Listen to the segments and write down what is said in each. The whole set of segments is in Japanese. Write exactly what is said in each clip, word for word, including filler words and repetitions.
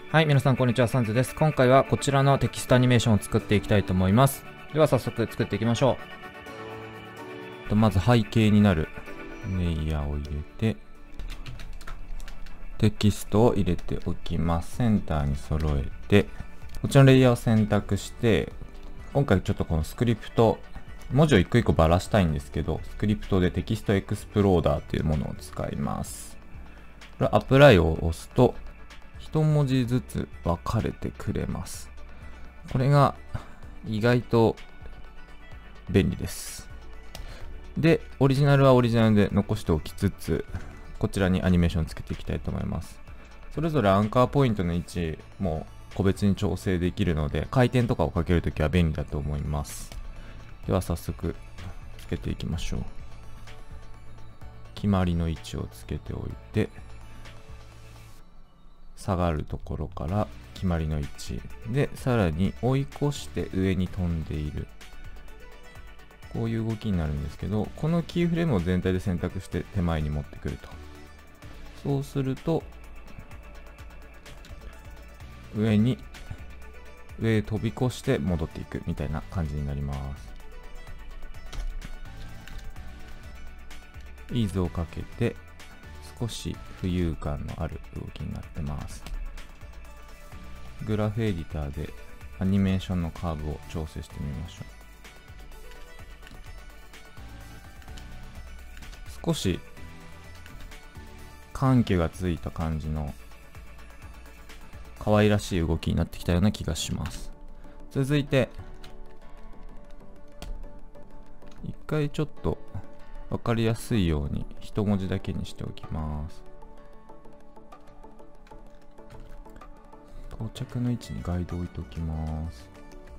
はい、皆さんこんにちは、サンズです。今回はこちらのテキストアニメーションを作っていきたいと思います。では早速作っていきましょう。まず背景になるレイヤーを入れて、テキストを入れておきます。センターに揃えて、こちらのレイヤーを選択して、今回ちょっとこのスクリプト、文字を一個一個ばらしたいんですけど、スクリプトでテキストエクスプローダーというものを使います。これアプライを押すと、一文字ずつ分かれてくれます。これが意外と便利です。で、オリジナルはオリジナルで残しておきつつ、こちらにアニメーションつけていきたいと思います。それぞれアンカーポイントの位置も個別に調整できるので、回転とかをかけるときは便利だと思います。では早速つけていきましょう。決まりの位置をつけておいて、下がるところから決まりの位置で、さらに追い越して上に飛んでいる、こういう動きになるんですけど、このキーフレームを全体で選択して手前に持ってくると、そうすると上に上へ飛び越して戻っていくみたいな感じになります。イーズをかけて少し浮遊感のある動きになってます。グラフエディターでアニメーションのカーブを調整してみましょう。少し緩急がついた感じの可愛らしい動きになってきたような気がします。続いて一回ちょっと分かりやすいように一文字だけにしておきます。到着の位置にガイドを置いておきます。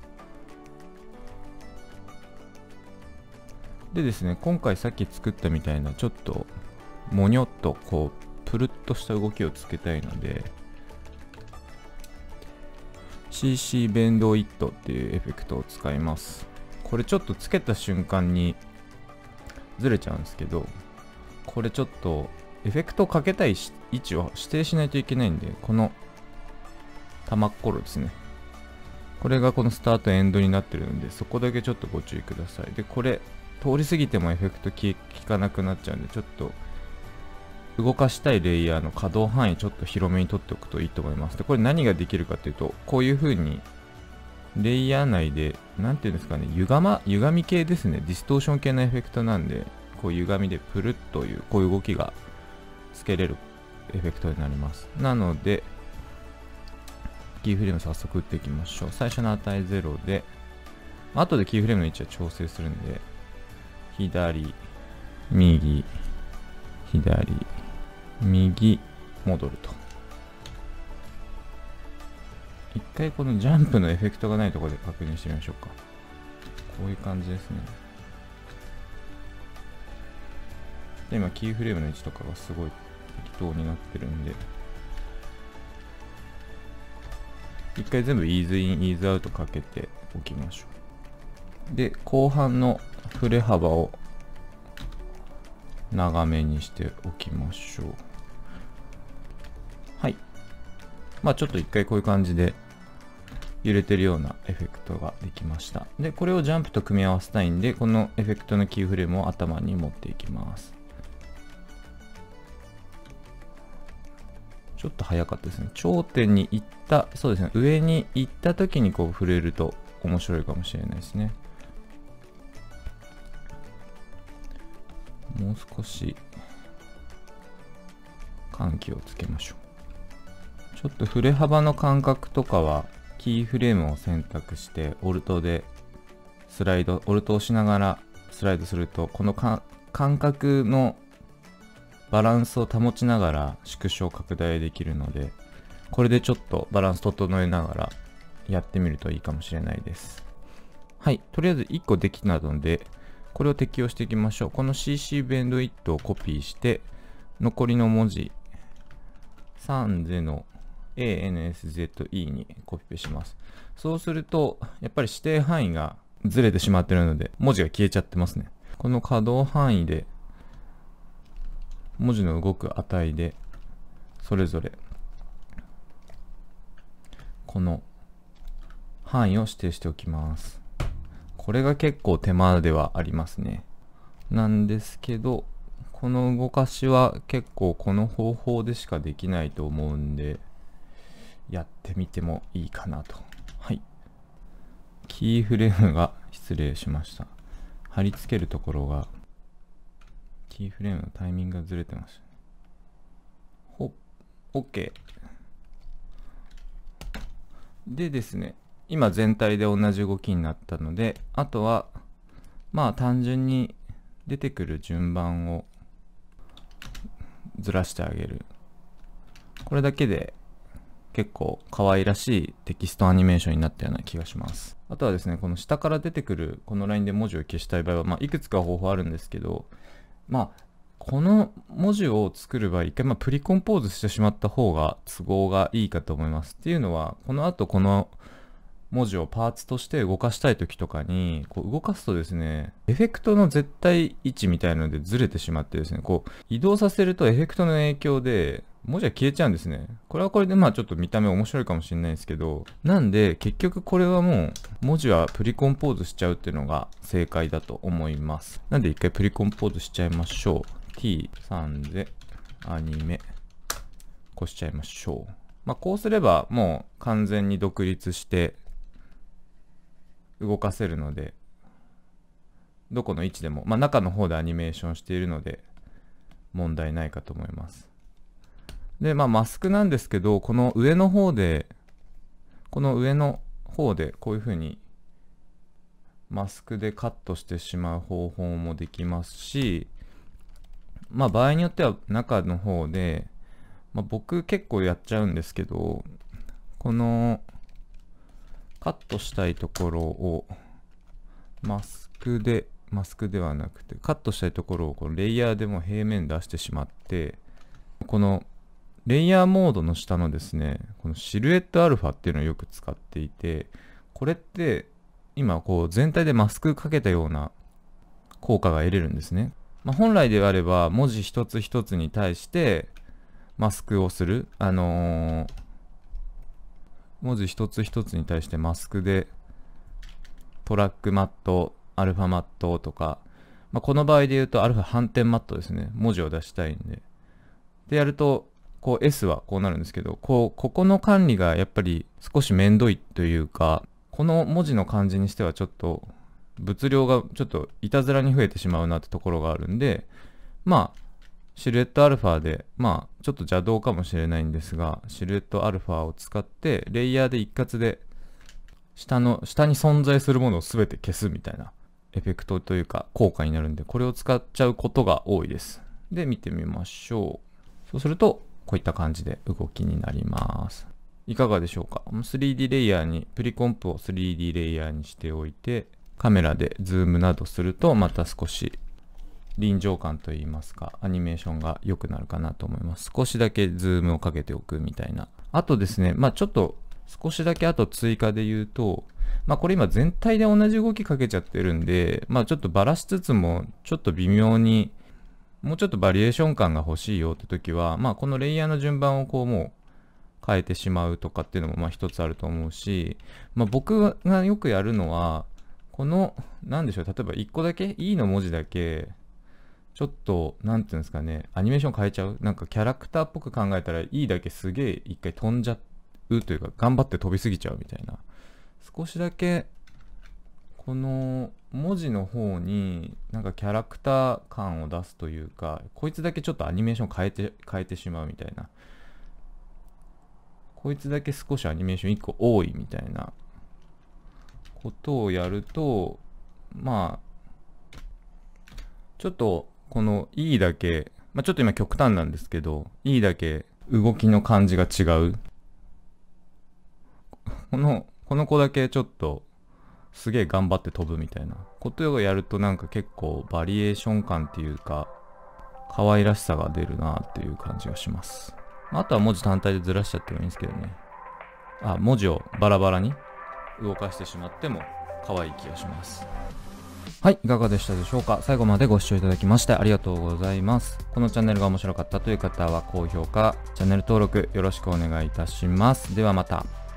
でですね、今回さっき作ったみたいなちょっともにょっとこうプルッとした動きをつけたいので、 シーシー ベンドイットっていうエフェクトを使います。これちょっとつけた瞬間にずれちゃうんですけど、これちょっとエフェクトをかけたい位置を指定しないといけないんで、この玉っころですね、これがこのスタートエンドになってるので、そこだけちょっとご注意ください。で、これ通り過ぎてもエフェクト効かなくなっちゃうんで、ちょっと動かしたいレイヤーの可動範囲ちょっと広めに取っておくといいと思います。で、これ何ができるかっていうと、こういう風にレイヤー内で、なんていうんですかね、歪ま、歪み系ですね。ディストーション系のエフェクトなんで、こう歪みでプルッという、こういう動きがつけれるエフェクトになります。なので、キーフレーム早速打っていきましょう。最初の値ゼロで、後でキーフレームの位置は調整するんで、左、右、左、右、戻ると。一回このジャンプのエフェクトがないところで確認してみましょうか。こういう感じですね。で、今キーフレームの位置とかがすごい適当になってるんで、一回全部イーズイン、イーズアウトかけておきましょう。で、後半の振れ幅を長めにしておきましょう。はい。まあちょっと一回こういう感じで揺れてるようなエフェクトができました。で、これをジャンプと組み合わせたいんで、このエフェクトのキーフレームを頭に持っていきます。ちょっと早かったですね。頂点に行った、そうですね、上に行った時にこう触れると面白いかもしれないですね。もう少し緩急をつけましょう。ちょっと振れ幅の感覚とかはキーフレームを選択してオルトでスライド、オルトを押しながらスライドすると、このか感覚のバランスを保ちながら縮小拡大できるので、これでちょっとバランス整えながらやってみるといいかもしれないです。はい、とりあえずいっこできたので、これを適用していきましょう。この シーシー ベンドイットをコピーして、残りの文字さんゼの エーエヌエスゼットイー にコピペします。そうすると、やっぱり指定範囲がずれてしまっているので、文字が消えちゃってますね。この可動範囲で文字の動く値でそれぞれこの範囲を指定しておきます。これが結構手間ではありますね。なんですけど、この動かしは結構この方法でしかできないと思うんで、やってみてもいいかなと。はい。キーフレームが失礼しました。貼り付けるところが、キーフレームのタイミングがずれてました。ほっ、OK。でですね、今全体で同じ動きになったので、あとは、まあ単純に出てくる順番をずらしてあげる。これだけで結構可愛らしいテキストアニメーションになったような気がします。あとはですね、この下から出てくるこのラインで文字を消したい場合は、まあ、いくつか方法あるんですけど、まあ、この文字を作る場合、一回まあプリコンポーズしてしまった方が都合がいいかと思います。っていうのは、この後この文字をパーツとして動かしたい時とかに、こう動かすとですね、エフェクトの絶対位置みたいなのでずれてしまってですね、こう移動させるとエフェクトの影響で文字は消えちゃうんですね。これはこれでまあちょっと見た目面白いかもしれないですけど、なんで結局これはもう文字はプリコンポーズしちゃうっていうのが正解だと思います。なんで一回プリコンポーズしちゃいましょう。ティーさん でアニメ、こうしちゃいましょう。まあこうすればもう完全に独立して動かせるので、どこの位置でも、まあ中の方でアニメーションしているので問題ないかと思います。で、まあマスクなんですけど、この上の方で、この上の方でこういう風にマスクでカットしてしまう方法もできますし、まあ場合によっては中の方で、まあ、僕結構やっちゃうんですけど、このカットしたいところをマスクで、マスクではなくて、カットしたいところをこのレイヤーでも平面出してしまって、このレイヤーモードの下のですね、このシルエットアルファっていうのをよく使っていて、これって今こう全体でマスクかけたような効果が得れるんですね。まあ、本来であれば文字一つ一つに対してマスクをする、あのー文字一つ一つに対してマスクでトラックマット、アルファマットとか、まあ、この場合で言うとアルファ反転マットですね。文字を出したいんで。でやると、こう S はこうなるんですけど、こう、ここの管理がやっぱり少しめんどいというか、この文字の感じにしてはちょっと物量がちょっといたずらに増えてしまうなってところがあるんで、まあ、シルエットアルファで、まあ、ちょっと邪道かもしれないんですが、シルエットアルファを使って、レイヤーで一括で、下の、下に存在するものを全て消すみたいなエフェクトというか効果になるんで、これを使っちゃうことが多いです。で、見てみましょう。そうすると、こういった感じで動きになります。いかがでしょうか。スリーディー レイヤーに、プリコンプを スリーディー レイヤーにしておいて、カメラでズームなどすると、また少し臨場感といいますか、アニメーションが良くなるかなと思います。少しだけズームをかけておくみたいな。あとですね、まあちょっと少しだけあと追加で言うと、まあこれ今全体で同じ動きかけちゃってるんで、まあちょっとバラしつつも、ちょっと微妙に、もうちょっとバリエーション感が欲しいよって時は、まあこのレイヤーの順番をこうもう変えてしまうとかっていうのもまあ一つあると思うし、まあ僕がよくやるのは、この、なんでしょう、例えばいっこだけ E の文字だけ、ちょっと、なんていうんですかね、アニメーション変えちゃう。なんかキャラクターっぽく考えたら E だけすげえ一回飛んじゃうというか、頑張って飛びすぎちゃうみたいな。少しだけ、この文字の方になんかキャラクター感を出すというか、こいつだけちょっとアニメーション変えて、変えてしまうみたいな。こいつだけ少しアニメーションいっこ多いみたいなことをやると、まあ、ちょっと、この E だけ、まあ、ちょっと今極端なんですけど、E だけ動きの感じが違う。この、この子だけちょっとすげえ頑張って飛ぶみたいなことをやるとなんか結構バリエーション感っていうか、可愛らしさが出るなっていう感じがします。あとは文字単体でずらしちゃってもいいんですけどね。あ、文字をバラバラに動かしてしまっても可愛い気がします。はい、いかがでしたでしょうか。最後までご視聴いただきましてありがとうございます。このチャンネルが面白かったという方は高評価、チャンネル登録よろしくお願いいたします。ではまた。